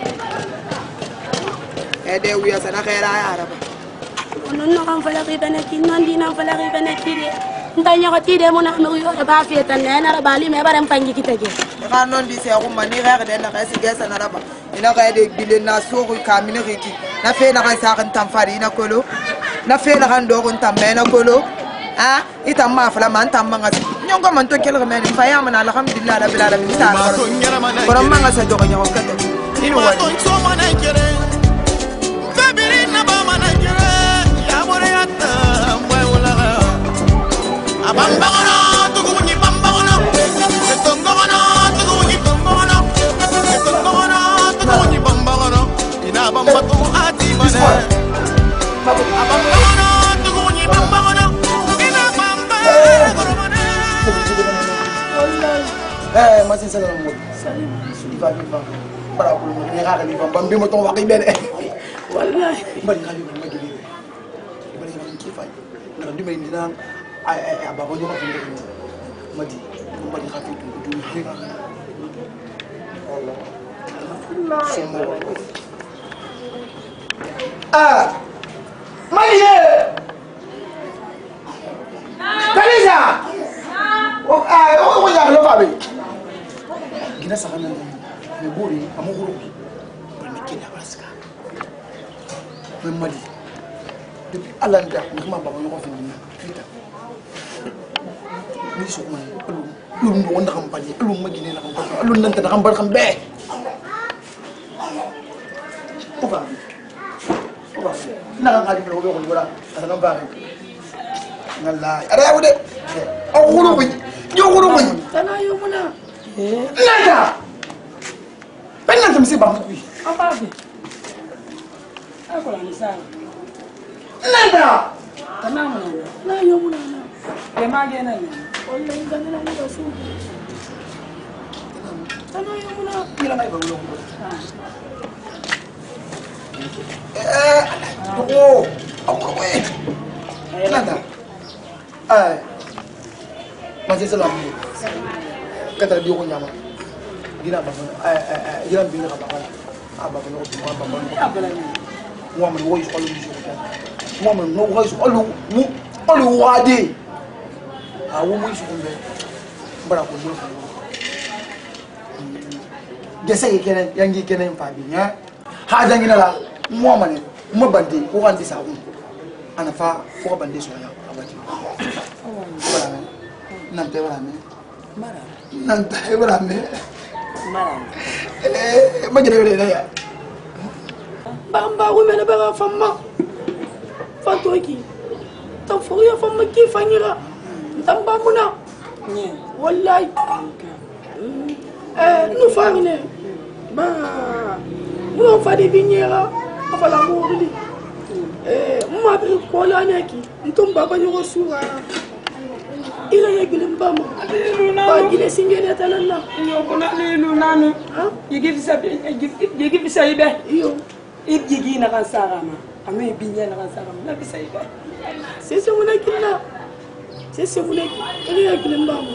e de wiya sana khaira ya araba non no kan fala riba na kin non dina fala riba na kide nta nya ko tide mo na mo yo ba fi tan na na ba li me baram pangi kitage ga non di se ko mani ga da na ga siga sana raba ina ga de bile na so ko kamine riki na fe na kan sa kan tamfari na kolo na fe na kan do kon tamme na kolo ah ita ma fala man tamma ngati nyongo man to kelo men fa ya man alhamdulillah rabbil alamin sa ko ram ma ngasa jogo nyaw kata ino wadi so man kere fabiri na ba man kere ya bore yatta mwa wala abamba na to ko ni bamba na to ngo na to ko ni bamba na to ngo na to ko ni bamba na ina bamba to ati bana abamba na to ko ni bamba na ina bamba eh masih salam mo salim ifa ifa para ko ni ga ni bamba bi mo to wa bene wallahi bari ga ni ma gidi bari ga ni kifa na ndi may dina ay ay ababa ñu ko fi ndek ma di mo bari ga fi tu du ni ga ah Marie Kalisa oh ah oh ko ya lo fa be gina sa kana me bori amuguru ba mi kina baska me mali depuis alanda ni ma baba ñu ko fi ni fita ni so ma lu lu wonda xam bali lu ma gine la xam lu nanta da xam bar xam be oba oba na nga ngali ko ko wala ta nga ba ngalla ara wude o guru bi yo guru bi kana yo muna nada ben na tamsi ba ku apa bi ako la ni sa nada kana muna na yo muna na e ma ge na ni wallahi kana na ni su kana yo muna kira mai ba lo eh oh aku we nada eh masih salam kata dia ko nyama gina ba eh eh gina bi na ba aba ko no ba ba ba wa man wo yi ko lu ji ko wa man no wo yi ko lu mu olu wade a wo mu yi ko be bara ko do gese ke kenan yangi kenan fa bi nya ha jangina la mo man mo bande ko kan disa ko ana fa ko bande so ya abati bara nan te bara me mara nan te bara me mara eh ma jere wele ya bamba ko mena ba famma fatoki tan fo ya famma ki fanyira tan ba muna wallahi eh no famine ba mo fa de biniera afala mo ri eh ma bi ko la neki ntum baba nyugo suwa ila ya gilim bama ba gile singene tanana yo kuna lilu nanu yigi bisa yigi bisa ibe yo yigi na kan sarama ame binya na kan sarama na bisa ibe sese muna kinna sese muna ila ya gilim bama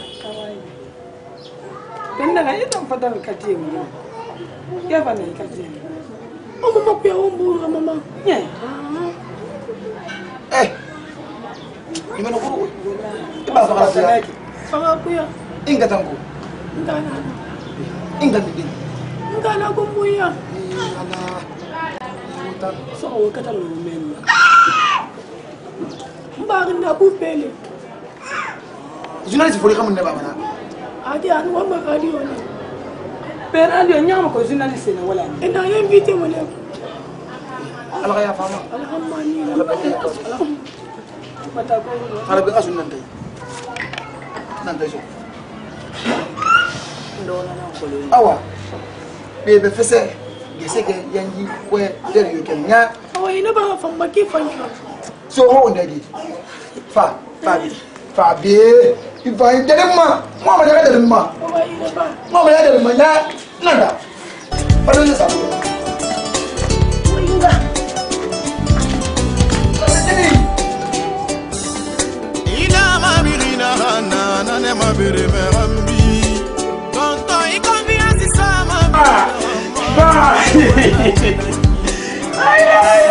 kenna ga ita fata kati mu ya bana kati o mama ku ya ombu mama nye eh gimana kuru iba fakala ya fanga ku ya inga tangu ngana inga bidin ngana ko muya ala mutan so o kata no men mbari na ku pele journaliste foli kamun ne baba na adi anu wa ma radio ni pero andi nyama ko journaliste na wala ina invité mo le ala ya fama alhamdulillah mata ko ala bi asun nan tay nan tay so ndona na ko le awa be be fese gese ke yanji ko der yo ken nya awa ina ba fa maki fanya so ho ndagi fa fa fa be ifa ndele ma mo ma ndele ma awa ina ba mo ma ndele ma nya nanda pa do sa ina mabirina hana na ne mabire merambi tonto ikombi asisama ba ay ay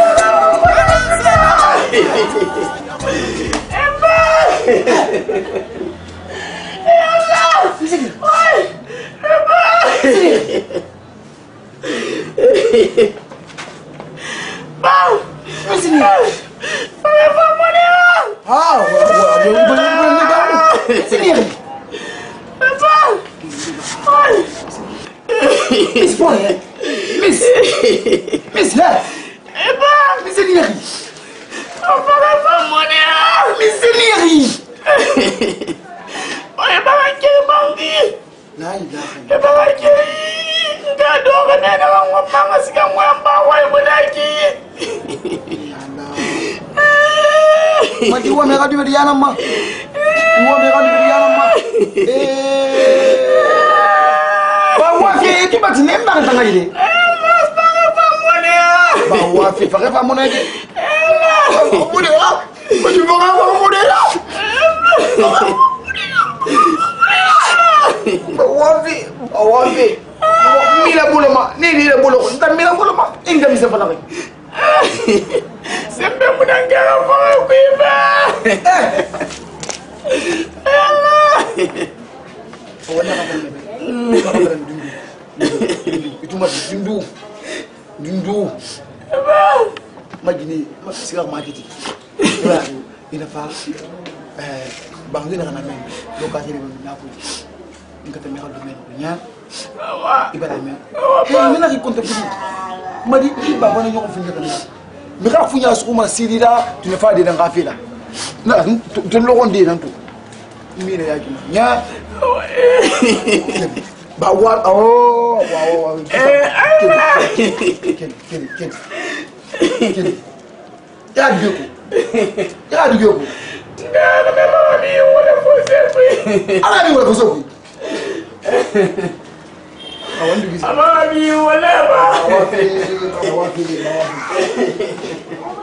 Miss Boy, Miss, Miss là, Miss Neri, Miss Neri, oye baba kiri bangi la ilaha e baba kiri nga do ga na na wa manga siga mwamba wa ibudaki Mati wa mega di Mariana ma, wa mega di Mariana ma, eh, bawa fi itu bati nemba kan tanga ide, bawa fi fakir famu na ide, modela, maju bawa famu modela, bawa fi, bawa fi, mila bulama, ni ni bulama, entah mila bulama, indah bisa falak. sembe munangera fa kuiba Allah Pokoknya kapan nih? Kapan dundu? Itu mah dundu, dundu. Magini, sekarang magiti. Baru, ini apa? Eh, bangli nak nama lokasi ni aku. Ini kata mereka dunia punya. Ibaratnya, eh, ini lagi kontak ini. Madi iba bana nyoko funya kana. Mereka funya sukuma sirira, tunefa di dan kafila. Nah, tun logon di dan tu. Mira ya nya bawa oh wow eh ken ken ken ken ya duku ya duku nggak ada mami wala fosepi ala ni wala fosepi awan duki mami wala ba awan awan